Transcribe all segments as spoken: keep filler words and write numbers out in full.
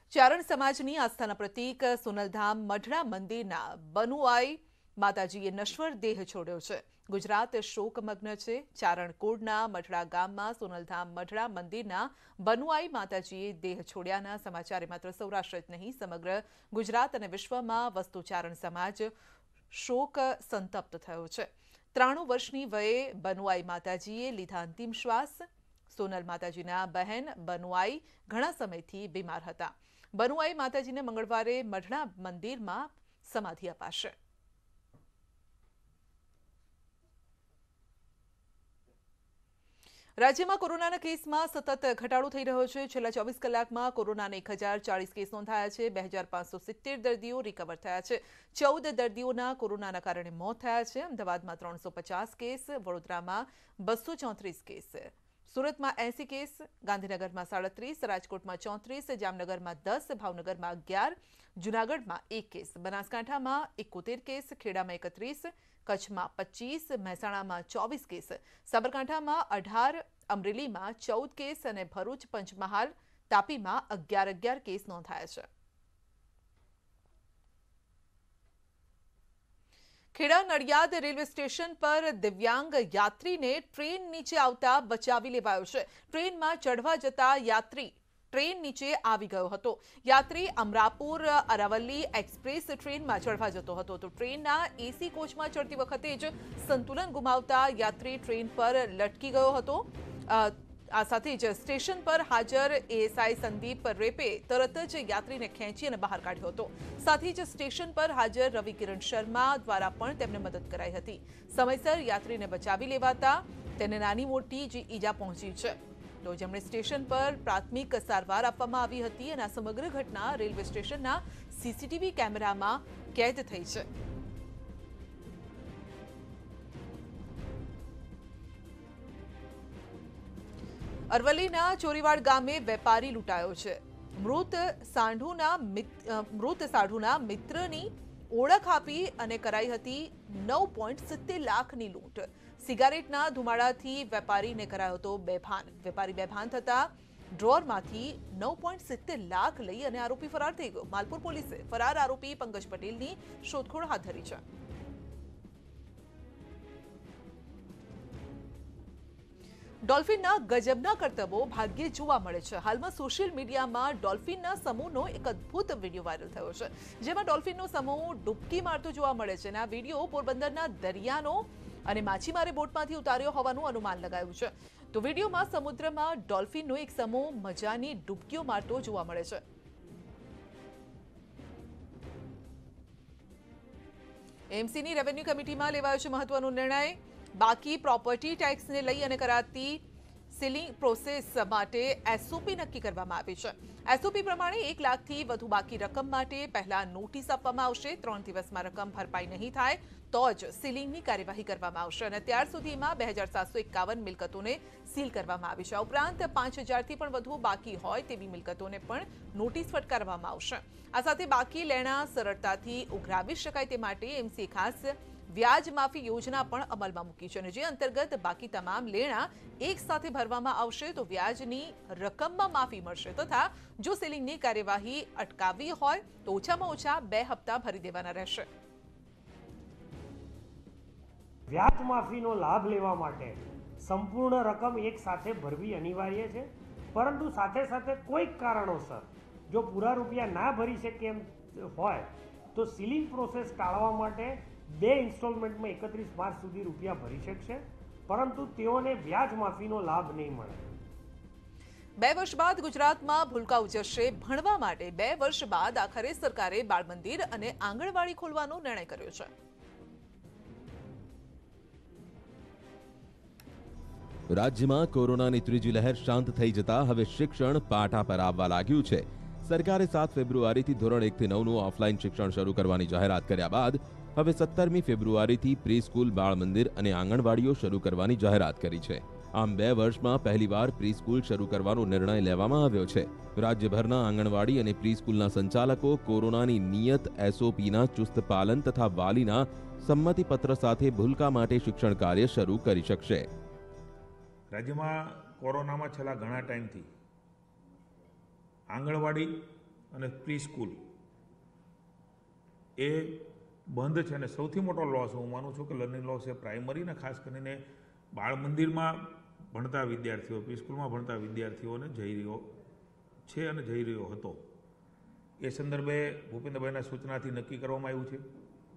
ચારણ સમાજની આસ્થાના પ્રતીક સોનલધામ મઢડા મંદિરના બનુઆઈ માતાજીએ નશ્વર દેહ છોડ્યો છે. ગુજરાત શોકમગ્ન છે. ચારણ કુળના મઢડા ગામમાં સોનલધામ મઢડા મંદિરના બનુઆઈ માતાજીએ દેહ છોડ્યાના સમાચારે માત્ર સૌરાષ્ટ્ર જ નહીં સમગ્ર ગુજરાત અને વિશ્વમાં વસતો ચારણ સમાજ શોક સંતપ્ત થયો છે. ત્રાણું વર્ષની વયે બનુઆઈ માતાજીએ લીધા અંતિમ શ્વાસ. સોનલ માતાજીના બહેન બનુઆઈ ઘણા સમયથી બીમાર હતા. બનુઆઈ માતાજીને મંગળવારે મઢડા મંદિરમાં સમાધિ અપાશે. રાજ્યમાં કોરોનાના કેસમાં સતત ઘટાડો થઈ રહ્યો છે. છેલ્લા ચોવીસ કલાકમાં કોરોનાના એક હજાર ચાળીસ કેસ નોંધાયા છે. બે હજાર પાંચસો સિત્તેર દર્દીઓ રિકવર થયા છે. ચૌદ દર્દીઓના કોરોનાના કારણે મોત થયા છે. અમદાવાદમાં ત્રણસો પચાસ કેસ, વડોદરામાં બસો ચોત્રીસ કેસ, સુરતમાં એસી કેસ, ગાંધીનગરમાં સાડત્રીસ, રાજકોટમાં ચોત્રીસ, જામનગરમાં દસ, ભાવનગરમાં અગિયાર, જૂનાગઢમાં એક કેસ, બનાસકાંઠામાં એકોતેર કેસ, ખેડામાં એકત્રીસ, કચ્છમાં પચીસ, મહેસાણામાં ચોવીસ કેસ, સાબરકાંઠામાં અઢાર, અમરેલીમાં ચૌદ કેસ અને ભરૂચ, પંચમહાલ, તાપીમાં અગિયાર અગિયાર કેસ નોંધાયા છે. ખેડા નડિયાદ રેલવે સ્ટેશન પર દિવ્યાંગ યાત્રીને ટ્રેન નીચે આવતા બચાવી લેવાયો છે. ટ્રેનમાં ચઢવા જતા યાત્રી ટ્રેન નીચે આવી ગયો હતો. યાત્રી અમરાપુર અરાવલી એક્સપ્રેસ ટ્રેનમાં ચઢવા જતો હતો તો ટ્રેનના એસી કોચમાં ચડતી વખતે જ સંતુલન ગુમાવતા યાત્રી ટ્રેન પર લટકી ગયો હતો. આ સાથે જ સ્ટેશન પર હાજર એએસઆઈ સંદીપ રેપે તરત જ યાત્રીને ખેંચી અને બહાર કાઢ્યો હતો. સાથે જ સ્ટેશન પર હાજર રવિ કિરણ શર્મા દ્વારા પણ તેમને મદદ કરાઈ હતી. સમયસર યાત્રીને બચાવી લેવાતા તેને નાની મોટી જ ઈજા પહોંચી છે. તો જેમણે સ્ટેશન પર પ્રાથમિક સારવાર આપવામાં આવી હતી અને આ સમગ્ર ઘટના રેલવે સ્ટેશનના સીસીટીવી કેમેરામાં કેદ થઈ છે. અરવલ્લીના ચોરીવાડ ગામે વેપારી લૂંટાયો છે. મૃત સાંઢુના મૃત સાઢુના મિત્રની ઓળખ આપી અને કરાઈ હતી નવ પોઈન્ટ સિત્તેર લાખની લૂંટ. સિગારેટના ધુમાડાથી વેપારીને કરાયો હતો બેભાન. વેપારી બેભાન થતા ડ્રોરમાંથી નવ પોઈન્ટ સિત્તેર લાખ લઈ અને આરોપી ફરાર થઈ ગયો. માલપુર પોલીસે ફરાર આરોપી પંકજ પટેલની શોધખોળ હાથ ધરી છે. ડોલ્ફિનના ગજબના કરતબો ભાગ્યે જોવા મળે છે. હાલમાં સોશિયલ મીડિયામાં ડોલ્ફિનના સમૂહનો એક અદ્ભુત વિડીયો વાયરલ થયો છે, જેમાં ડોલ્ફિનનો સમૂહ ડૂબકી મારતો જોવા મળે છે. અને આ વિડીયો પોરબંદરના દરિયાનો અને માછીમારે બોટમાંથી ઉતાર્યો હોવાનું અનુમાન લગાયું છે. તો વિડીયોમાં સમુદ્રમાં ડોલ્ફિનનો એક સમૂહ મજાની ડૂબકીઓ મારતો જોવા મળે છે. એમસીની રેવન્યુ કમિટીમાં લેવાયો છે મહત્વનો નિર્ણય. બાકી પ્રોપર્ટી ટેક્સને લઈ અને કરાતી સીલિંગ પ્રોસેસ માટે એસઓપી નક્કી કરવામાં આવી છે. એસઓપી પ્રમાણે એક લાખથી વધુ બાકી રકમ માટે પહેલા નોટિસ આપવામાં આવશે. ત્રણ દિવસમાં રકમ ભરપાઈ નહીં થાય તો જ સીલિંગની કાર્યવાહી કરવામાં આવશે. અને ત્યાર સુધીમાં બે હજાર સાતસો એકાવન મિલકતોને સીલ કરવામાં આવી છે. આ ઉપરાંત પાંચ હજારથી પણ વધુ બાકી હોય તેવી મિલકતોને પણ નોટિસ ફટકારવામાં આવશે. આ સાથે બાકી લેણા સરળતાથી ઉઘરાવી શકાય તે માટે એમસીએ ખાસ વ્યાજ માફી યોજના પણ અમલમાં મૂકી છે. અને જે અંતર્ગત બાકી તમામ લેણા એક સાથે ભરવામાં આવશે તો વ્યાજની રકમમાં માફી મળશે. તથા જો સીલિંગની કાર્યવાહી અટકાવવી હોય તો ઓછામાં ઓછા બે હપ્તા ભરી દેવાના રહેશે. વ્યાજ માફીનો લાભ લેવા માટે સંપૂર્ણ રકમ એક સાથે ભરવી અનિવાર્ય છે, પરંતુ સાથે સાથે કોઈક કારણોસર જો પૂરા રૂપિયા ના ભરી શકે એમ હોય તો સીલિંગ પ્રોસેસ ટાળવા માટે બે ઇન્સ્ટોલમેન્ટમાં એકત્રીસ માર્ચ સુધી રૂપિયા ભરી શકશે, પરંતુ તેઓને વ્યાજ માફીનો લાભ નહીં મળે. બે વર્ષ બાદ ગુજરાતમાં ભૂલકા ઉજવશે. ભણવા માટે બે વર્ષ બાદ આખરે સરકારે બાળ મંદિર અને આંગણવાડી ખોલવાનો નિર્ણય કર્યો છે. રાજ્યમાં કોરોનાની ત્રીજી લહેર શાંત થઈ જતા હવે શિક્ષણ પાટા પર આવવા લાગ્યું છે. સરકારે સાત ફેબ્રુઆરીથી ધોરણ એક થી નવનું ઓફલાઈન શિક્ષણ શરૂ કરવાની જાહેરાત કર્યા બાદ હવે સત્તરમી ફેબ્રુઆરીથી પ્રી સ્કૂલ, બાળ મંદિર અને આંગણવાડીઓ શરૂ કરવાની જાહેરાત કરી છે. આમ બે વર્ષમાં પહેલીવાર પ્રી સ્કૂલ શરૂ કરવાનો નિર્ણય લેવામાં આવ્યો છે. રાજ્યભરના આંગણવાડી અને પ્રી સ્કૂલના સંચાલકો કોરોનાની નિયત એસઓપીના ચુસ્ત પાલન તથા વાલીના સંમતિપત્ર સાથે ભૂલકા માટે શિક્ષણ કાર્ય શરૂ કરી શકશે. રાજ્યમાં કોરોનામાં છેલ્લા ઘણા ટાઈમથી આંગણવાડી અને પ્રી સ્કૂલ એ બંધ છે. અને સૌથી મોટો લોસ હું માનું છું કે લર્નિંગ લોસ એ પ્રાઇમરીને ખાસ કરીને બાળ મંદિરમાં ભણતા વિદ્યાર્થીઓ, પ્રી સ્કૂલમાં ભણતા વિદ્યાર્થીઓને જઈ રહ્યો છે અને જઈ રહ્યો હતો. એ સંદર્ભે ભૂપેન્દ્રભાઈના સૂચનાથી નક્કી કરવામાં આવ્યું છે.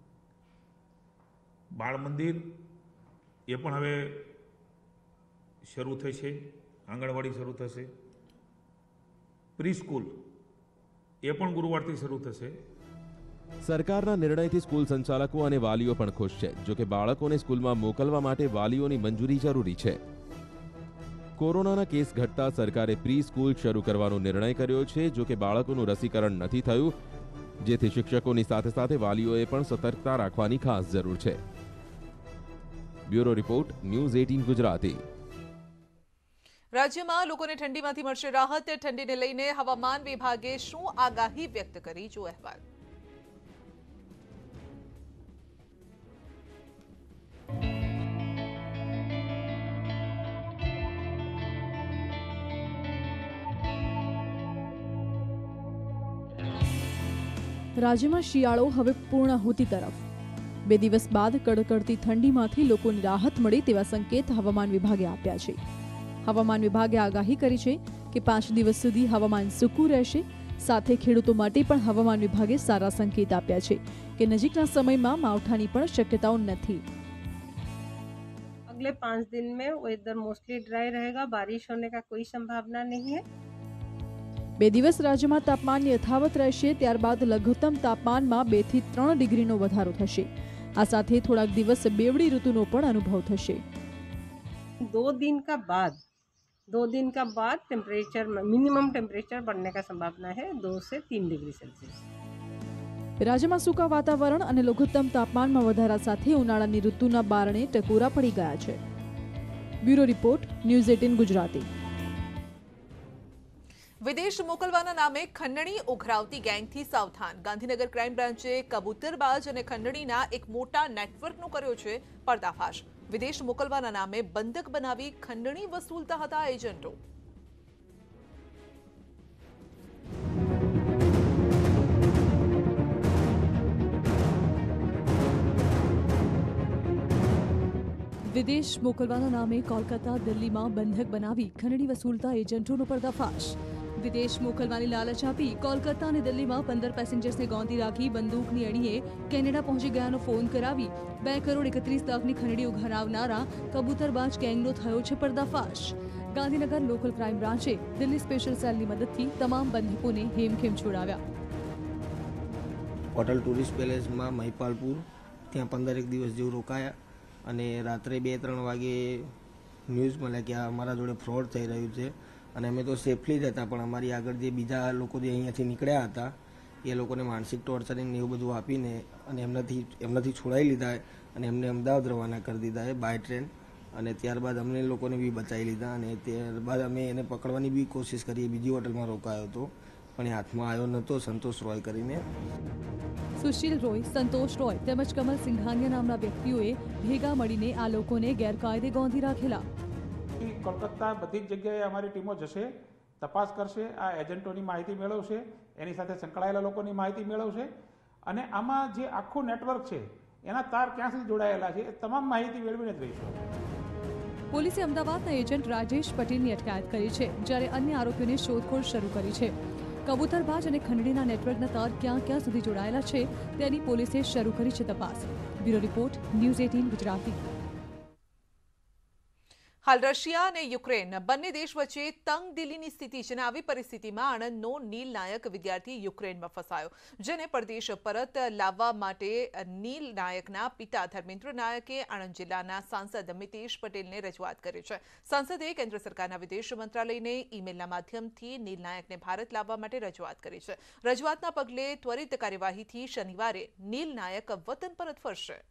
બાળ મંદિર એ પણ હવે શરૂ થશે, આંગણવાડી શરૂ થશે. પ્રી સ્કૂલ એ પણ ગુરુવારથી શરૂ થશે. સરકારના નિર્ણયથી સ્કૂલ સંચાલકો અને વાલીઓ પણ ખુશ છે. જો કે બાળકોને સ્કૂલમાં મોકલવા માટે વાલીઓની મંજૂરી જરૂરી છે. કોરોનાના કેસ ઘટતા સરકારે પ્રી સ્કૂલ શરૂ કરવાનો નિર્ણય કર્યો છે. જો કે બાળકોનું રસીકરણ નથી થયું, જેથી શિક્ષકોની સાથે સાથે વાલીઓએ પણ સતર્કતા રાખવાની ખાસ જરૂર છે. બ્યુરો રિપોર્ટ, ન્યૂઝ અઠ્ઠાવીસ ગુજરાતી. રાજ્યમાં લોકોને ઠંડીમાંથી મળશે રાહત. ઠંડીને લઈને હવામાન વિભાગે શું આગાહી વ્યક્ત કરી? જો અહેવાલ. રાજ્યમાં શિયાળો હવે પૂર્ણાહુતિ તરફ. બે દિવસ બાદ કડકડતી ઠંડીમાંથી લોકોને રાહત મળે તેવા સંકેત હવામાન વિભાગે આપ્યા છે. હવામાન વિભાગે આગાહી કરી છે કે પાંચ દિવસ સુધી હવામાન સૂકું રહેશે. સાથે ખેડૂતો માટે પણ હવામાન વિભાગે સારા સંકેત આપ્યા છે કે નજીકના સમયમાં માવઠાની પણ શક્યતાઓ નથી. अगले पाँच दिन में वेदर मोस्टली ड्राई रहेगा, बारिश होने का कोई संभावना नहीं है. બે દિવસ રાજ્યમાં તાપમાન યથાવત રહેશે. ત્યારબાદ લઘુત્તમ તાપમાનમાં બે થી ત્રણ ડિગ્રીનો વધારો થશે. આ સાથે થોડાક દિવસ બેવડી ઋતુનો પણ અનુભવ થશે. दो दिन का बाद दो दिन का बाद टेम्परेचर मिनिमम टेम्परेचर बढ़ने का संभावना है दो से तीन डिग्री सेल्सियस. રાજ્યમાં સૂકા વાતાવરણ અને લઘુત્તમ તાપમાનમાં વધારા સાથે ઉનાળાની ઋતુના બારણે ટકોરા પડી ગયા છે. બ્યુરો રિપોર્ટ, ન્યૂઝ અઠ્ઠાવીસ ગુજરાતી. વિદેશ મોકલવાના નામે ખંડણી ઉઘરાવતી ગેંગથી સાવધાન. ગાંધીનગર ક્રાઇમ બ્રાન્ચે કબૂતરબાજ અને ખંડણીના એક મોટા નેટવર્કનો કર્યો છે પર્દાફાશ. વિદેશ મોકલવાના નામે બંધક બનાવી ખંડણી વસૂલતા હતા એજન્ટો. વિદેશ મોકલવાના નામે કોલકાતા, દિલ્હીમાં બંધક બનાવી ખંડણી વસૂલતા એજન્ટોનો પર્દાફાશ. વિદેશ મોકલવાની લાલચ આપી કોલકાતા અને દિલ્હીમાં પંદર પેસેન્જર્સને ગોંધી રાખી બંદૂકની અડીએ કેનેડા પહોંચી ગયાનો ફોન કરાવી બે કરોડ એકત્રીસ લાખની ખંડણી ઉઘરાવનારા કબૂતરબાજ ગેંગનો થયો છે પર્દાફાશ. ગાંધીનગર લોકલ ક્રાઇમ બ્રાન્ચે દિલ્હી સ્પેશિયલ સેલની મદદથી તમામ બંધકોને હેમખેમ છોડાવ્યા. હોટલ ટુરિસ્ટ પેલેસમાં મહિપાલપુર ત્યાં પંદર એક દિવસ જેવું રોકાયા અને રાત્રે બે ત્રણ વાગે ન્યૂઝ મળ્યા કે અમારા જોડે ફ્રોડ થઈ રહ્યું છે. અને અમે તો સેફલી જ હતા, પણ અમારી આગળ જે બીજા લોકો જે અહીંયાથી નીકળ્યા હતા એ લોકોને માનસિક ટોર્ચરિંગ ને એવું બધું આપીને અને એમનાથી એમનાથી છોડાવી લીધા અને એમને અમદાવાદ રવાના કરી દીધા બાય ટ્રેન. અને ત્યારબાદ અમને લોકોને બી બચાવી લીધા અને ત્યારબાદ અમે એને પકડવાની બી કોશિશ કરી. બીજી હોટલમાં રોકાયો હતો પણ એ હાથમાં આવ્યો નહોતો, સંતોષ રોય કરીને. સુશીલ રોય, સંતોષ રોય તેમજ કમલ સિંઘાનિયા નામના વ્યક્તિઓએ ભેગા મળીને આ લોકોને ગેરકાયદે ગોંધી રાખેલા. કોલકાતા બધી જ જગ્યાએ અમારી ટીમો જશે, તપાસ કરશે, આ એજન્ટોની માહિતી મેળવશે, એની સાથે સંકળાયેલા લોકોની માહિતી મેળવશે અને આમાં જે આખું નેટવર્ક છે એના તાર ક્યાં સુધી જોડાયેલા છે એ તમામ માહિતી મેળવીને જ રહીશું. પોલીસે અમદાવાદના એજન્ટ રાજેશ પટેલની અટકાયત કરી છે, જ્યારે અન્ય આરોપીઓને શોધખોળ શરૂ કરી છે. કબૂતરબાજ અને ખંડણીના નેટવર્કના તાર ક્યાં ક્યાં સુધી જોડાયેલા છે તેની પોલીસે શરૂ કરી છે તપાસ. બ્યુરો રિપોર્ટ, ન્યૂઝ અઠ્ઠાવીસ ગુજરાતી. હાલ રશિયા અને યુક્રેન બંને દેશ વચ્ચે તંગદિલીની સ્થિતિ છે અને આવી પરિસ્થિતિમાં આણંદનો નીલ નાયક વિદ્યાર્થી યુક્રેનમાં ફસાયો, જેને પરદેશ પરત લાવવા માટે નીલ નાયકના પિતા ધર્મેન્દ્ર નાયકે આણંદ જિલ્લાના સાંસદ મિતેશ પટેલને રજૂઆત કરી છે. સાંસદે કેન્દ્ર સરકારના વિદેશ મંત્રાલયને ઈમેલના માધ્યમથી નીલ નાયકને ભારત લાવવા માટે રજૂઆત કરી છે. રજૂઆતના પગલે ત્વરિત કાર્યવાહીથી શનિવારે નીલ નાયક વતન પરત ફરશે.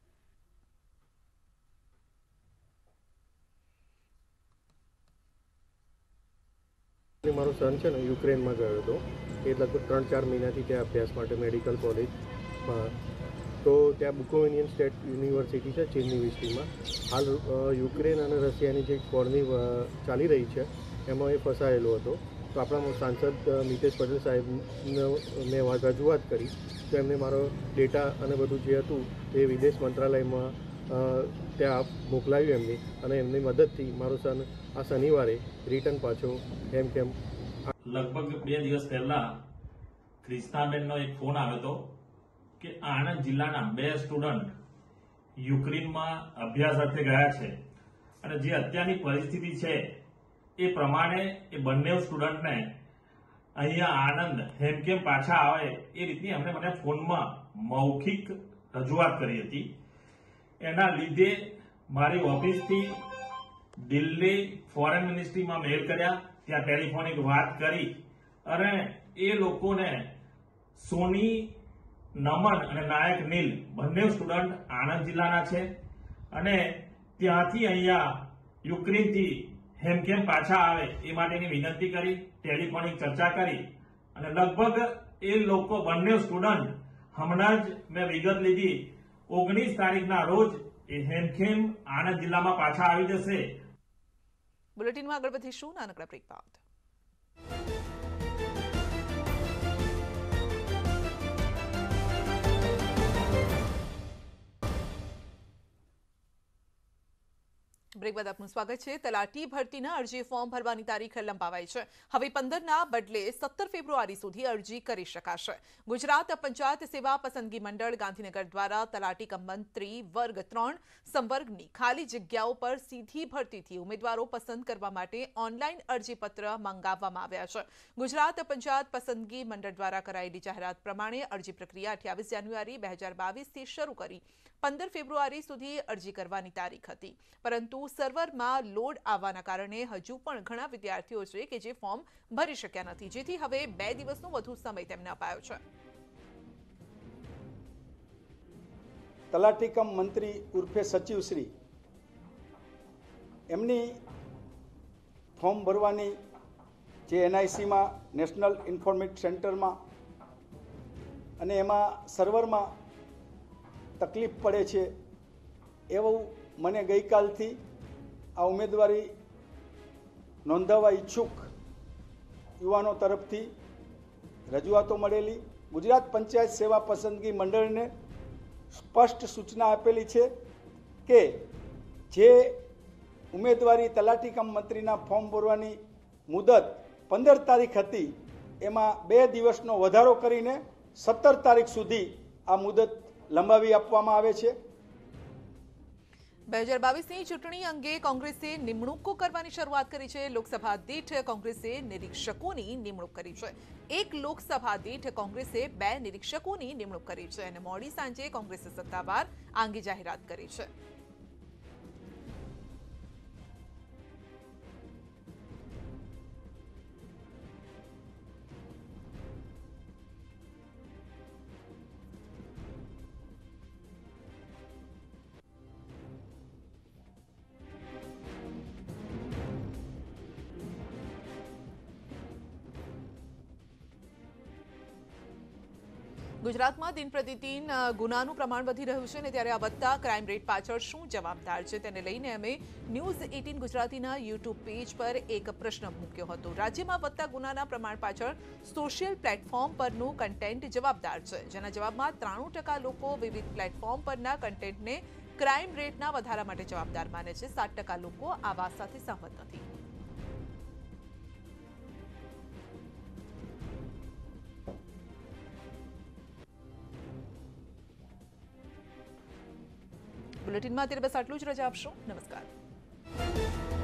મારો સન છે ને યુક્રેનમાં ગયો હતો. એ લગભગ ત્રણ ચાર મહિનાથી ત્યાં અભ્યાસ માટે મેડિકલ કોલેજમાં. તો ત્યાં બુકોવિનિયન સ્ટેટ યુનિવર્સિટી છે ચીનની વિસ્ટીમાં. હાલ યુક્રેન અને રશિયાની જે વોરની ચાલી રહી છે એમાં એ ફસાયેલો હતો. તો આપણા સાંસદ મિતેશ પટેલ સાહેબને મેં રજૂઆત કરી તો એમને મારો ડેટા અને બધું જે હતું એ વિદેશ મંત્રાલયમાં ત્યાં મોકલાવ્યું એમની, અને એમની મદદથી મારો સન આ શનિવારે રિટર્ન પાછો એમ કેમ. લગભગ બે દિવસ પહેલા ક્રિષ્નાબેનનો એક ફોન આવ્યો હતો કે આણંદ જિલ્લાના બે સ્ટુડન્ટ યુક્રેનમાં અભ્યાસ અર્થે ગયા છે અને જે અત્યારની પરિસ્થિતિ છે એ પ્રમાણે એ બંને સ્ટુડન્ટને અહીંયા આણંદ હેમકેમ પાછા આવે એ રીતની એમણે મને ફોનમાં મૌખિક રજૂઆત કરી હતી. એના લીધે મારી ઓફિસથી દિલ્હી ફોરેન મિનિસ્ટ્રીમાં મેલ કર્યા, ત્યાં ટેલિફોનિક વાત કરી અને એ લોકોને સોની નમન અને નાયક નીલ બંને સ્ટુડન્ટ આણંદ જિલ્લાના છે અને ત્યાંથી અહીંયા યુક્રેનથી હેમકેમ પાછા આવે એ માટેની વિનંતી કરી, ટેલિફોનિક ચર્ચા કરી અને લગભગ એ લોકો બંને સ્ટુડન્ટ હમણાં જ મેં વિગત લીધી ઓગણીસ તારીખના રોજ એ હેમકેમ આણંદ જિલ્લામાં પાછા આવી જશે. બુલેટિનમાં આગળ વધીશું નાનકડા બ્રેક બાદ. બ્રેક બાદ આપનું સ્વાગત છે. તલાટી ભરતીના અરજી ફોર્મ ભરવાની તારીખ લંબાવાઈ છે. હવે પંદરના બદલે સત્તર ફેબ્રુઆરી સુધી અરજી કરી શકાશે. ગુજરાત પંચાયત સેવા પસંદગી મંડળ ગાંધીનગર દ્વારા તલાટી કમ મંત્રી વર્ગ ત્રણ સંવર્ગની ખાલી જગ્યાઓ પર સીધી ભરતીથી ઉમેદવારો પસંદ કરવા માટે ઓનલાઈન અરજીપત્ર મંગાવવામાં આવ્યા છે. ગુજરાત પંચાયત પસંદગી મંડળ દ્વારા કરાયેલી જાહેરાત પ્રમાણે અરજી પ્રક્રિયા અઠ્યાવીસ જાન્યુઆરી બે હજાર બાવીસથી શરૂ કરી પંદર ફેબ્રુઆરી સુધી અરજી કરવાની તારીખ હતી, પરંતુ સર્વરમાં લોડ આવવાના કારણે હજુ પણ ઘણા વિદ્યાર્થીઓ છે કે જે ફોર્મ ભરી શક્યા નથી, જેથી હવે બે દિવસનો વધુ સમય તેમને અપાયો છે. તલાટી કમ મંત્રી ઉર્ફે સચિવશ્રી એમની ફોર્મ ભરવાની જે એનઆઈસીમાં નેશનલ ઇન્ફોર્મેટિક્સ સેન્ટરમાં અને એમાં સર્વરમાં તકલીફ પડે છે એવું મને ગઈકાલથી આ ઉમેદવારી નોંધાવવા ઈચ્છુક યુવાનો તરફથી રજૂઆતો મળેલી. ગુજરાત પંચાયત સેવા પસંદગી મંડળને સ્પષ્ટ સૂચના આપેલી છે કે જે ઉમેદવારી તલાટી કમ મંત્રીના ફોર્મ ભરવાની મુદત પંદર તારીખ હતી એમાં બે દિવસનો વધારો કરીને સત્તર તારીખ સુધી આ મુદત લંબાવી આપવામાં આવે છે. બે હજાર બાવીસની ચૂંટણી અંગે કોંગ્રેસે નિમણૂકો કરવાની શરૂઆત કરી છે. લોકસભા દીઠ કોંગ્રેસે નિરીક્ષકોની નિમણૂક કરી છે. એક લોકસભા દીઠ કોંગ્રેસે બે નિરીક્ષકોની નિમણૂક કરી છે અને મોડી સાંજે કોંગ્રેસે સત્તાવાર આ અંગે જાહેરાત કરી છે. ગુજરાતમાં દિન પ્રતિદિન ગુનાનું પ્રમાણ વધી રહ્યું છે અને ત્યારે આ વધતા ક્રાઇમ રેટ પાછળ શું જવાબદાર છે તેને લઈને અમે ન્યૂઝ અઠ્ઠાવીસ ગુજરાતીના યુટ્યુબ પેજ પર એક પ્રશ્ન મૂક્યો હતો. રાજ્યમાં વધતા ગુનાના પ્રમાણ પાછળ સોશિયલ પ્લેટફોર્મ પરનું કન્ટેન્ટ જવાબદાર છે, જેના જવાબમાં ત્રાણું ટકા લોકો વિવિધ પ્લેટફોર્મ પરના કન્ટેન્ટને ક્રાઇમ રેટના વધારા માટે જવાબદાર માને છે. સાત ટકા લોકો આ વાત સાથે સહમત નથી. બુલેટિનમાં અત્યારે બસ આટલું જ. રજા આપશો. નમસ્કાર.